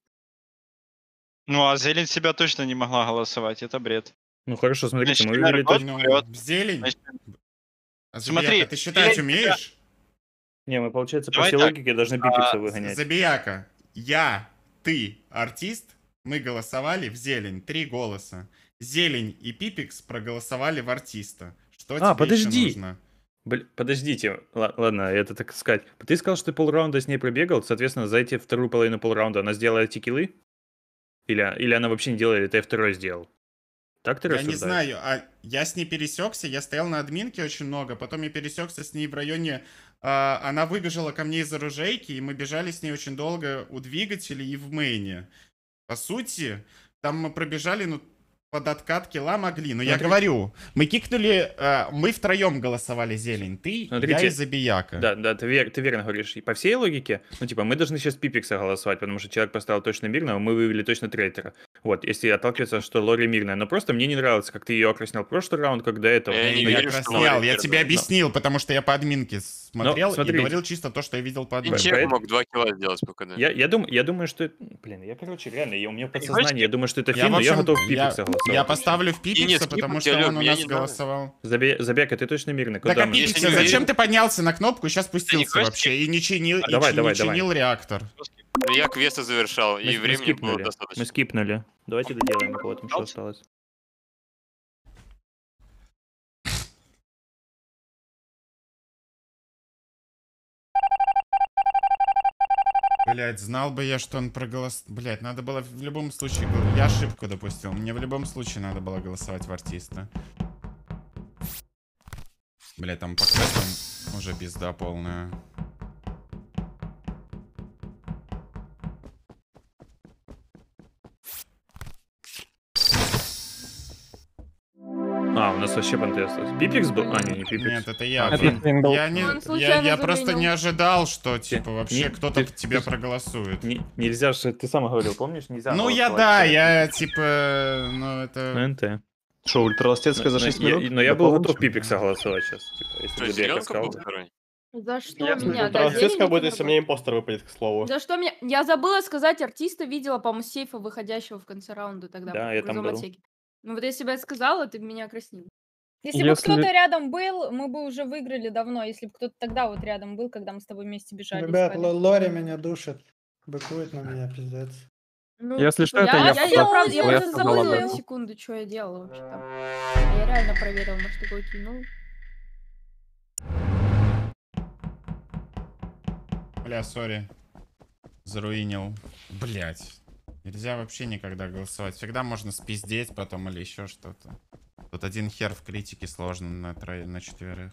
Ну, а зелень себя точно не могла голосовать, это бред. Ну хорошо, смотрите, Значит, мы вывели Финаргот точно... Ну, вперед. в зелень? Значит, А смотри, Забияка, ты считать зелень умеешь? Не, мы, получается, по Давай всей так, логике должны Пипекса выгонять. Забияка, я, ты, артист, мы голосовали в зелень, 3 голоса. Зелень и Пипекс проголосовали в артиста. Что тебе подожди. еще нужно? Подождите, ладно, это так сказать. Ты сказал, что ты полраунда с ней пробегал, соответственно, за эти вторую половину полраунда она сделала эти киллы? Или она вообще не делала, или ты второй сделал? Так ты Я не рассуждаешь? знаю, а я с ней пересекся, я стоял на админке очень много, потом я пересекся с ней в районе, она выбежала ко мне из оружейки, и мы бежали с ней очень долго у двигателей и в мейне. По сути, там мы пробежали, ну, под откат килла могли. Но я Смотрите. говорю, мы кикнули, мы втроем голосовали зелень. Ты, я Смотрите. и Забияка. Да, ты верно говоришь. И по всей логике, ну, типа, мы должны сейчас Пипекса голосовать, потому что человек поставил точно мирного, мы вывели точно трейтера. Вот, если отталкиваться, что Лори мирная. Но просто мне не нравится, как ты ее окраснял в прошлый раунд, как до этого. Я не Я верю, что краснял, Лори я мирная. тебе объяснил, потому что я по админке смотрел и смотрите. говорил чисто то, что я видел по админке. Человек мог 2 килла сделать пока, да. Я думаю, что... Блин, я, короче, реально, у меня в хочешь, подсознании, я думаю, что это Я, Финн, в но я общем, готов Пипекса голосовать. я поставлю в И нет, Пипекса, скипнуть потому я что люблю, он у я нас не знаю. голосовал. Забяка, ты точно мирный. Так, Куда а мы? Пипекса, Если не зачем уверен. ты поднялся на кнопку и сейчас спустился хочешь вообще? И не чинил, Давай, не давай, чинил реактор. Ну, я квесты завершал, и Мы времени было скипнули. достаточно. Мы скипнули. Давайте доделаем, у кого там что осталось. Блять, знал бы я, что он проголосовал. Блять, надо было в любом случае... Я ошибку допустил. Мне в любом случае надо было голосовать в артиста. Блять, там по квестам уже пизда полная. А, у нас вообще понты осталось. Пипикс был? А, не Пипикс. Нет, это я. А, Фин. Фин был. Я, не, Он случайно я просто заменил. не ожидал, что типа вообще Не, кто-то ты- тебя ты- проголосует. Нельзя же, ты сам говорил, помнишь? Нельзя Ну я голосовать да, за я Пипикс. типа, ну это... На НТ. Что, ультраластецкая за 6 минут? Но я был Дополнить? готов Пипикса голосовать сейчас. Типа, если Что, бы Бека зеленка сказал. был второй? За что Я меня? Да, ультразвездка зелень будет, это если нормально. мне импостер выпадет, к слову. За что меня? Я забыла сказать, артиста видела, по-моему, с сейфа выходящего в конце раунда тогда. Да, в я там грузовом был. отсеке. Ну вот если бы я сказала, ты бы меня краснил. Если бы кто-то рядом был, мы бы уже выиграли давно. Если бы кто-то тогда вот рядом был, когда мы с тобой вместе бежали. Ребят, искали. Лори меня душит. Быкует на меня, пиздец. Ну, Если что, это я я, правда, я сказал, я просто сказал забыла об на этом. секунду, что я делала вообще там. А я реально проверила, может, такой кинул. Бля, сори. Заруинил. Блять. Нельзя вообще никогда голосовать. Всегда можно спиздеть потом или еще что-то. Тут один хер в критике сложно на четверых.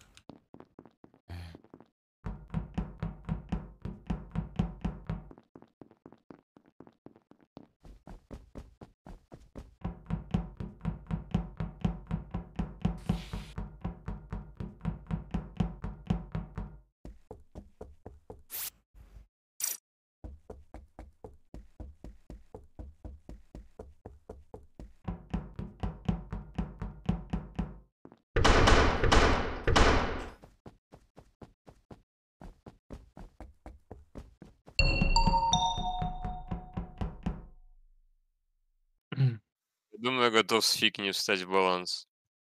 Думаю, я готов с фигней встать в баланс.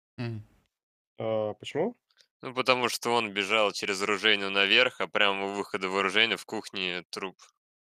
Почему? Ну, потому что он бежал через оружейную наверх, а прямо у выхода в оружейную в кухне труп.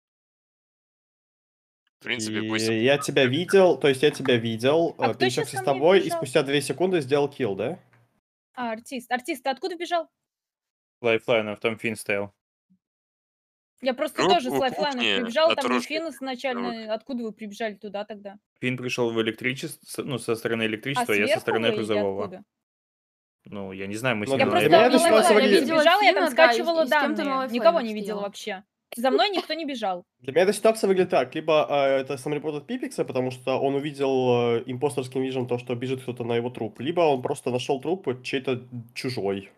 В принципе, пусть... И я тебя видел, то есть я тебя видел, А кто пересекся щас с ко мне тобой и бежал? спустя 2 секунды сделал килл, да? А, артист. Артист, ты откуда бежал? Лайфлайнов, там Фин стоял. Я просто Труп тоже с у лайфлайнов кухни, прибежала, на там трошке. Нефин изначально. Откуда вы прибежали туда тогда? Фин пришел в электричество, ну, со стороны А электричества, я со сверху стороны вы или грузового. откуда? Ну, я не знаю, мы с Ну, ним Я для просто меня на эта ситуация лайфлайне выглядит- бежала, я там Фина, да, и скачивала с кем-то на данные. лайфлайне Никого не видела стояла. вообще. За мной никто не бежал. Для меня эта ситуация выглядит так. Либо это саморепорт от Пипикса, потому что он увидел импостерским вижен то, что бежит кто-то на его труп. Либо он просто нашел труп чей-то чужой.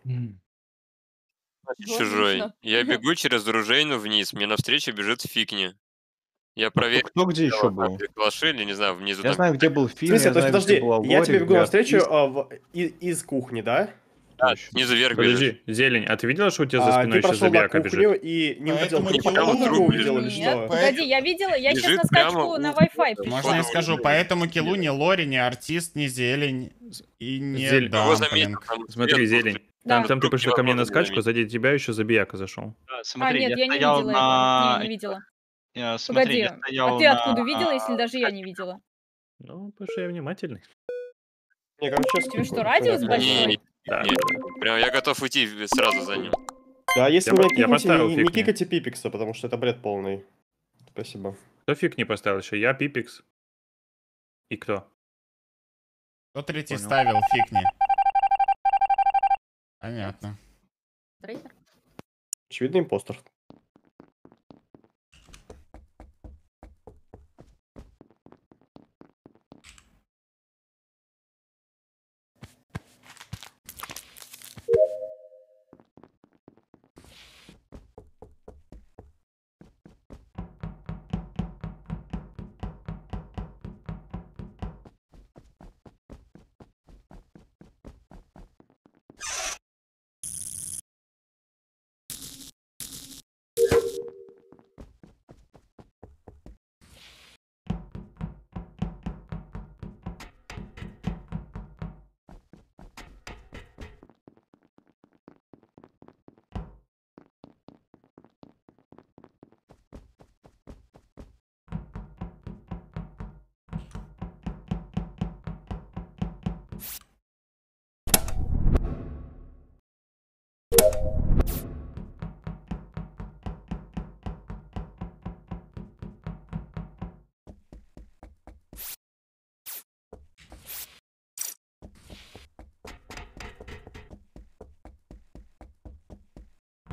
Чужой. Логично. Я бегу через оружейную вниз, мне навстречу бежит фигни. Я проверил, Кто где еще был? приглашили, не знаю, внизу Я там... знаю, где был В Фин, смысле, я то есть, знаю, где подожди, была я Лори, тебе бегу где навстречу артист. из кухни, да? Да, снизу вверх бежишь. Подожди, Зелень, а ты видела, что у тебя за спиной ты еще прошел на забияка кухню бежит? и не увидел Поэтому труп, киллу а потом труп его увидел или Нет, что? погоди, я видела, я сейчас Бежит на скачку прямо на у- Wi-Fi Можно я пришла. скажу, по этому киллу ни Лори, ни артист, ни зелень и не Зелень. Его заметил, дамплинг. там Смотри, свет Зелень. был. Да. Там ты Труп пришла ко мне на невозможно скачку, заметить. сзади тебя еще забияка зашел. А, Смотри, нет, я не стоял видела этого. на... Не, не видела. Смотри, Погоди, я стоял а ты на... откуда видела, если даже я не видела? Ну, потому что я внимательный. Не, короче, У тебя что, скипаю, радиус всё, большой? Не, не, Да, не, прям я готов уйти сразу за ним. Да, если Я вы по- меня я кикнете, поставил не фиг мне. кикайте Пипикса, потому что это бред полный. Спасибо. Кто фиг не поставил еще? Я, Пипикс. И кто? Кто третий Понял. ставил, фигни. Понятно. Трейдер? Очевидно, импостер.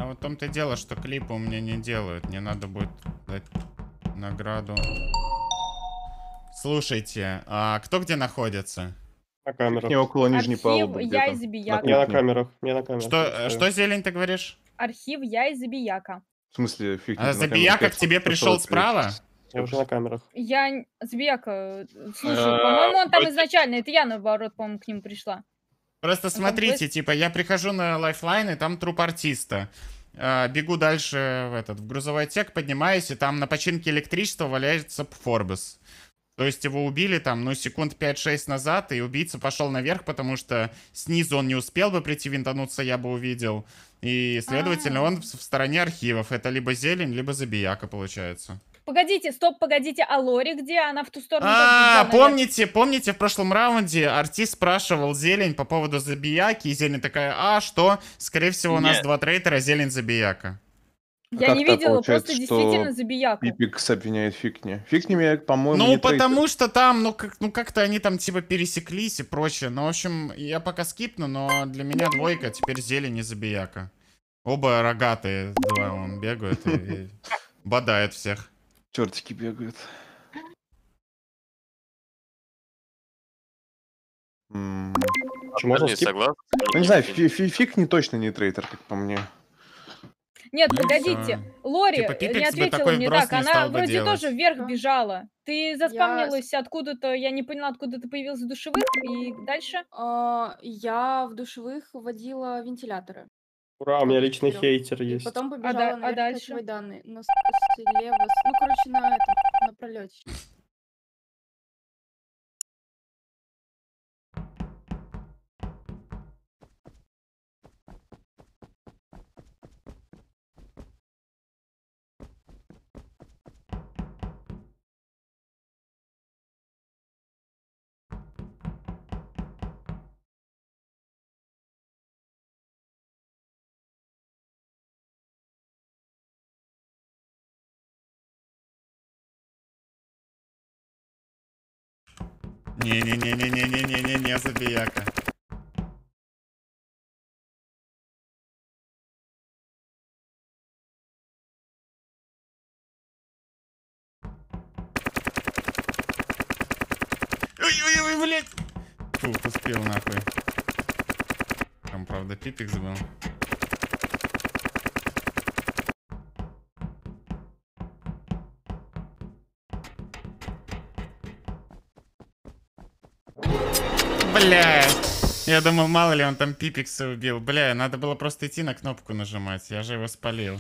в том-то и дело, что клипы у меня не делают. Мне надо будет дать награду. Слушайте, а кто где находится? На камерах. Не около нижней Архив, палубы я где-то. и Забияка. Я на кухне. камерах. Я на камерах. Что зелень ты говоришь? Архив, я и Забияка. В смысле, фиг А Забияка к тебе пришел справа? Я уже на камерах. Забияка, слушай, по-моему, он там изначально, это я, наоборот, по-моему, к нему пришла. Просто Он там смотрите, квест- типа, я прихожу на лайфлайн, и там труп артиста. Бегу дальше в грузовой отсек, поднимаюсь, и там на починке электричества валяется Форбес. То есть его убили там, ну, секунд 5-6 назад, и убийца пошел наверх, потому что снизу он не успел бы прийти винтануться, я бы увидел. И, следовательно, он в стороне архивов. Это либо зелень, либо забияка, получается. Погодите, стоп, погодите, а Лори где? Она в ту сторону тоже бежала наверх. Помните, в прошлом раунде артист спрашивал зелень по поводу забияки, и зелень такая, что? Скорее всего, у нас Нет. два трейтера, зелень забияка. Я не видела, просто действительно Забияку. Пипикс обвиняет Фикни. Фикни меня, по-моему, Ну, не потому что там, как-то они там типа пересеклись и прочее. Ну, в общем, я пока скипну, но для меня двойка, теперь зелень и забияка. Оба рогатые, два он бегают и бодает всех. Чертики бегают. Можно Не скип? согласен. Ну, не знаю, Фикни точно не трейтер, как по мне. Нет, Ну, погодите, всё. Лори Типа, не Пипекс бы ответила такой мне вброс так, не она стал бы вроде делать. тоже вверх Да. бежала. Ты заспамнилась откуда-то, я не поняла, откуда ты появилась в душевых, и дальше? Я в душевых водила вентиляторы. Ура, у меня Вот личный вперёд. хейтер И есть. потом А побежала наверх дальше? качивать данные. Слева, ну, короче, на пролете. Не, забияка. Ой, блядь. Фух, успел нахуй. Там, правда, Пипекс был. Блядь. Я думал, мало ли он там Пипекса убил. Бля, надо было просто идти на кнопку нажимать. Я же его спалил.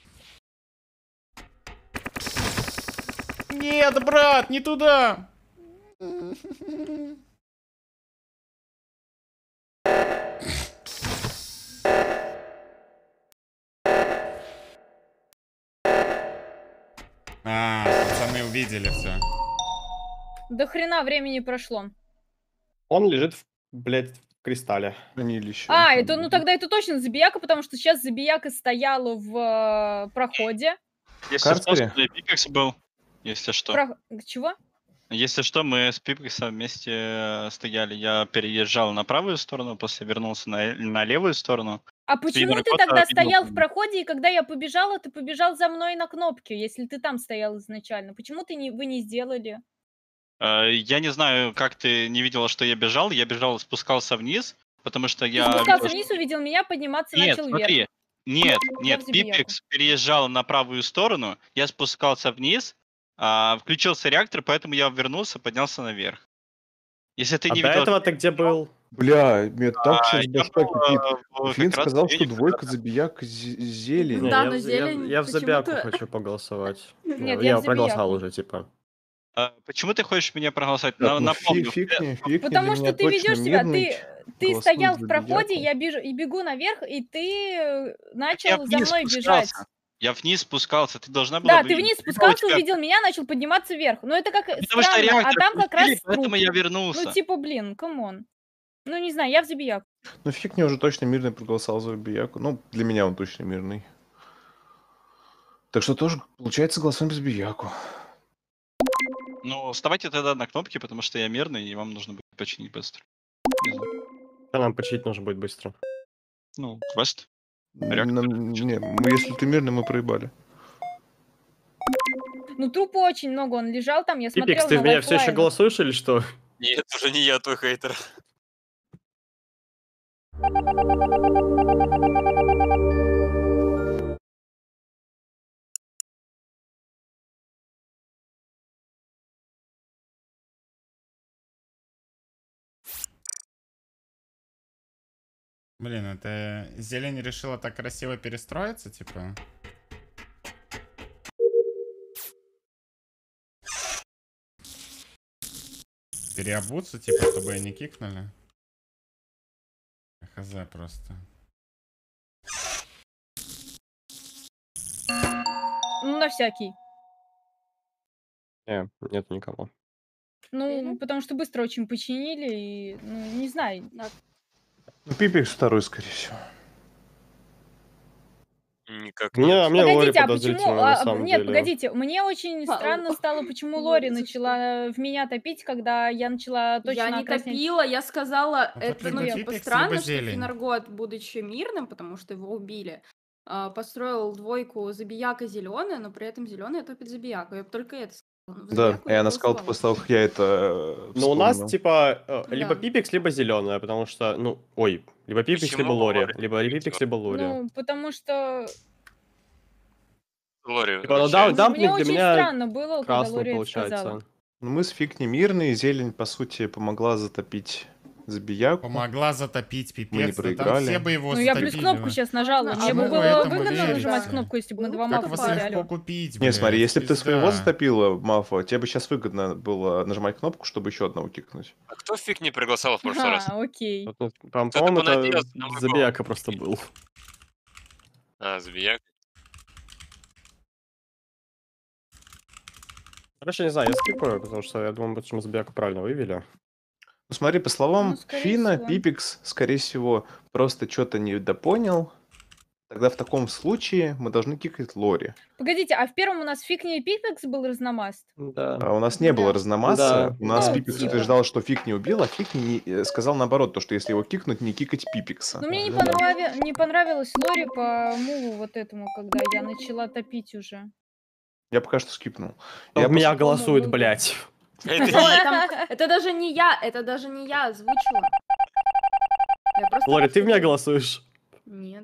Нет, брат, не туда. Пацаны увидели все. До хрена времени прошло. Он лежит, блядь, в кристалле. Хранилище. Ну тогда это точно Забияка, потому что сейчас Забияка стояла в проходе. Если что, Карцере? Пипекс был. Если что. Чего? Если что, мы с Пипексом вместе стояли. Я переезжал на правую сторону, после вернулся на левую сторону. А почему ты Ракота тогда и стоял в Нокон. проходе, и когда я побежала, ты побежал за мной на кнопке, если ты там стоял изначально? Почему вы не сделали? Я не знаю, как ты не видела, что я бежал. Я бежал, спускался вниз, потому что Ты я... спускался видел, вниз, увидел меня, подниматься Нет, начал смотри. вверх. Нет, Я в Забияку. Пипекс переезжал на правую сторону, я спускался вниз, включился реактор, поэтому я вернулся, поднялся наверх. Если ты А не до видел... этого ты где был? Бля, меня так сейчас я башка был, кипит. как Флинн раз сказал, что видел, двойка забияк зелень. Не, Да, но зелень я в Забияку почему-то- хочу проголосовать. Нет, я я в проголосовал Забияку. уже, типа. Почему ты хочешь меня проголосовать? Так, ну, Напомню. Фикни Потому что ты ведешь себя, ты голосуй стоял за в проходе, Забияку. я бегу наверх, и ты Я начал за вниз мной бежать. спускался. Я вниз спускался, ты должна была Да, ты увидеть. вниз Видела спускался, тебя- увидел меня, начал подниматься вверх. Ну это как Потому что странно, а реактор там как раз включили, поэтому труп. я вернулся. Ну типа, блин, камон. Ну не знаю, я в Забияку. Ну, Фикни уже точно мирный проголосовал за Забияку. Ну, для меня он точно мирный. Так что тоже, получается, голосуем за Забияку. Ну, вставайте тогда на кнопки, потому что я мирный, и вам нужно будет починить быстро. Не знаю. А нам починить нужно будет быстро. Ну, квест. Не, если ты мирный, мы проебали. Ну, трупа очень много, он лежал там, я Пипикс, смотрела ты на в меня все еще лайфлайнах. голосуешь или что? Нет, уже не я твой хейтер. Блин, это зелень решила так красиво перестроиться, типа. Переобуться, типа, чтобы ее не кикнули. Хз просто. Ну, на всякий. Нет никого. Ну, потому что быстро очень починили, и, ну, не знаю. Ну, Пипикс второй, скорее всего. Никак Мне нет. Лори Погодите, а почему... подозрительно на самом Нет, деле. погодите, мне очень странно стало, почему Лори начала в меня топить, когда я начала точно Я не краснеть. топила, я сказала, Ну, тут это, либо ну, Пипекс, типа, либо странно, что зелень. Финаргот, будучи мирным, потому что его убили, построил двойку Забияка зеленая, но при этом зеленая топит Забияку. Я бы только это сказала. Но в Да, Забияку и я она сказала голосовала. после того, как я это Ну, у нас, вспомнил. типа, либо Да. Пипикс, либо зеленая, потому что, ну, ой, либо Пипикс, Почему либо Лори. Лори? Либо Пипикс, либо Лори. Ну, потому что Лори, Типа, ну, вручается. мне дамплинг для очень меня странно было, когда красный Лори это сказала. получается. Ну, мы с Фиг не мирные, зелень, по сути, помогла затопить Забияку. Помогла затопить, Мы не пипец. Да там проиграли. все бы его Ну, я затопили. плюс кнопку сейчас нажала. А Мне вы бы в было этом выгодно верите? нажимать кнопку, если бы мы два Ну, Как мафа вас потеряли. легко купить, Не, блядь, смотри, если бы ты своего пизда. затопила, Мафа, тебе бы сейчас выгодно было нажимать кнопку, чтобы еще одного кикнуть. А кто фиг не проголосовал в прошлый раз? Окей. Ну, Кто-то по-моему, это понадеялся на мой Забияка просто был. А, Забияк. Короче, не знаю, я скипаю, потому что я думаю, почему Забияку правильно вывели. Ну, смотри, по словам Ну, скорее Фина, всего. Пипикс, скорее всего, просто что-то недопонял. Тогда в таком случае мы должны кикать Лори. Погодите, а в первом у нас фиг не Пипекс был разномаст? Да. А у нас не было Да. разномаса. Да. У нас Ну, Пипикс типа. утверждал, что Фиг не убил, а Фиг сказал наоборот, то, что если его кикнуть, не кикать Пипикса. Ну, мне Ну да. не понравилось Лори по муву вот этому, когда я начала топить уже. Я пока что скипнул. Кто Я в меня просто- голосует, ну, блядь. Это Ой, там- это даже не я озвучила. Я просто Лори, ты в меня послушала. голосуешь? Нет.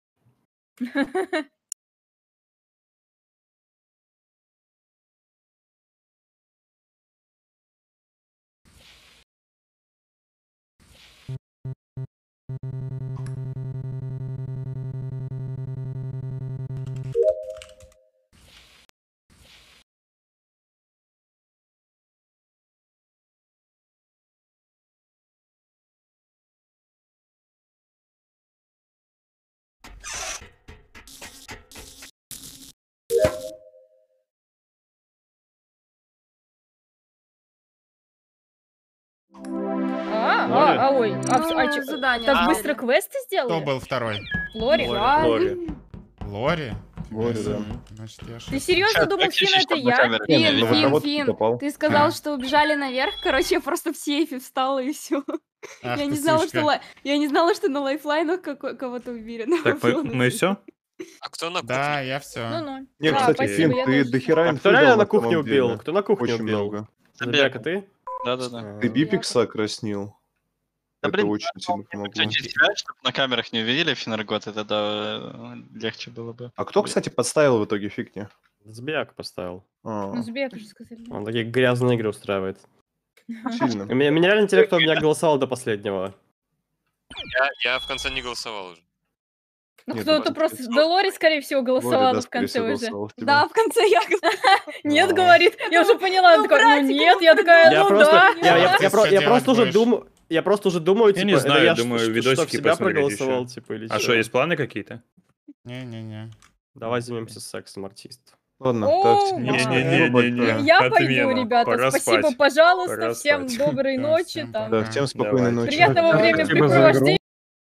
Ой, чё, задание. так А. быстро квесты Кто сделали? был второй? Лори? Лори. Лори? Лори, да. Значит, я Ты ошибся. серьезно Сейчас, думал, как Фин ищешь, это чтобы на я? камеру не Фин, видели? Вот Фин, работу Фин, попал. ты сказал, А. что убежали наверх, короче, я просто в сейфе встала и все. Ах Я ты не знала, сучка. что я не знала, что на лайфлайнах кого-то убили. но Так, было мы все? А кто на кухне? Да, я все. Ну-ну. Не, Да, кстати, спасибо, Фин, я ты тоже. дохера А инфы кто реально дал на на кухне самом убил? деле. Кто на кухне Очень убил? много. Забияка, ты? Да-да-да. Ты Бипикса краснил. Да, Это блин, очень сильно помогло. Чтобы на камерах не увидели Финаргот, это да, легче было бы. А кто, кстати, подставил в итоге Фиг не? Забияка поставил. Ну, Збек уже сказали. да. Он такие грязные игры устраивает. Сильно. Меня реально интересно, кто у меня голосовал до последнего. Я в конце не голосовал уже. Ну, Нет, кто-то ну, просто... Да Лори, скорее всего, голосовала Лори, да, в конце скорее уже. всего, голосовал в тебя. Да, в конце я... Нет, А. говорит. Я уже поняла. Ну, Она такая, ну братик, нет. ну, Я такая, Я ну просто, да. я Что просто уже делать думаю, я просто уже думаю, Я типа, не это знаю, я думаю, что в видосики себя посмотреть проголосовал, еще. типа, или А чё? что, есть планы какие-то? Не-не-не. Давай займемся сексом, артист. Ладно, О, так, май. Не-не-не-не-не. Я пойду, Отмена. ребята. Пора Спасибо, спать. пожалуйста. Пора Всем спать. доброй Да, ночи. всем там. да, всем спокойной Давайте. ночи. Приятного Спасибо за времяпрепровождения.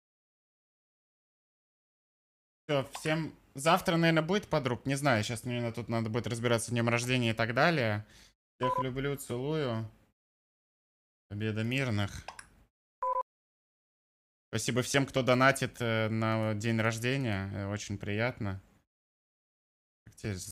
Все, всем... Завтра, наверное, будет подруг. Не знаю, сейчас мне тут надо будет разбираться с днем рождения и так далее. Всех люблю, целую. Победа мирных. Спасибо всем, кто донатит на день рождения. Очень приятно. Как тебе